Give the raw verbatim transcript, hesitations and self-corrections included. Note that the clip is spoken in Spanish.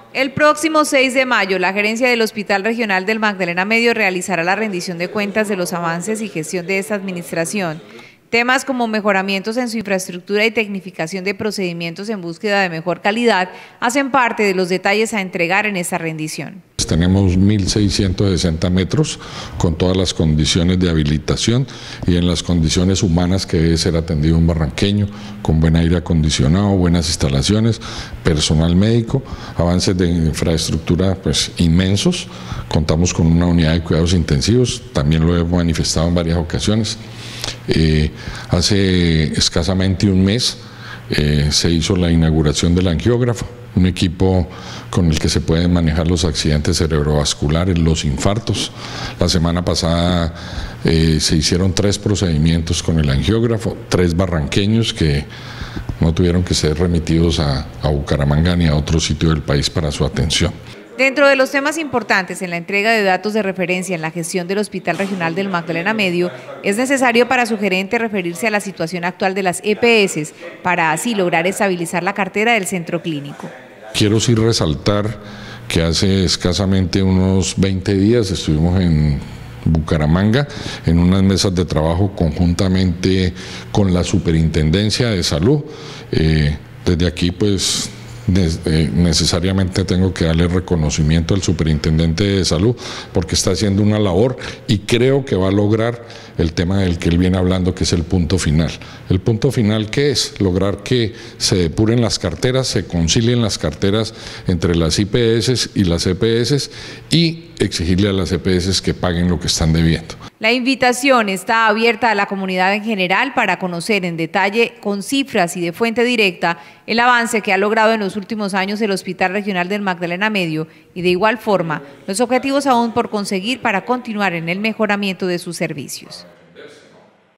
El próximo seis de mayo, la gerencia del Hospital Regional del Magdalena Medio realizará la rendición de cuentas de los avances y gestión de esta administración. Temas como mejoramientos en su infraestructura y tecnificación de procedimientos en búsqueda de mejor calidad hacen parte de los detalles a entregar en esta rendición. Tenemos mil seiscientos sesenta metros con todas las condiciones de habilitación y en las condiciones humanas que debe ser atendido un barranqueño, con buen aire acondicionado, buenas instalaciones, personal médico, avances de infraestructura pues inmensos. Contamos con una unidad de cuidados intensivos, también lo he manifestado en varias ocasiones. Eh, hace escasamente un mes eh, se hizo la inauguración del angiógrafo, un equipo con el que se pueden manejar los accidentes cerebrovasculares, los infartos. La semana pasada eh, se hicieron tres procedimientos con el angiógrafo, tres barranqueños que no tuvieron que ser remitidos a, a Bucaramanga ni a otro sitio del país para su atención. Dentro de los temas importantes en la entrega de datos de referencia en la gestión del Hospital Regional del Magdalena Medio, es necesario para su gerente referirse a la situación actual de las E P S, para así lograr estabilizar la cartera del centro clínico. Quiero sí resaltar que hace escasamente unos veinte días estuvimos en Bucaramanga en unas mesas de trabajo conjuntamente con la Superintendencia de Salud. Eh, desde aquí pues necesariamente tengo que darle reconocimiento al superintendente de salud porque está haciendo una labor y creo que va a lograr el tema del que él viene hablando, que es el punto final. ¿El punto final qué es? Lograr que se depuren las carteras, se concilien las carteras entre las I P S y las E P S y exigirle a las E P S que paguen lo que están debiendo. La invitación está abierta a la comunidad en general para conocer en detalle, con cifras y de fuente directa, el avance que ha logrado en los últimos años el Hospital Regional del Magdalena Medio y de igual forma los objetivos aún por conseguir para continuar en el mejoramiento de sus servicios.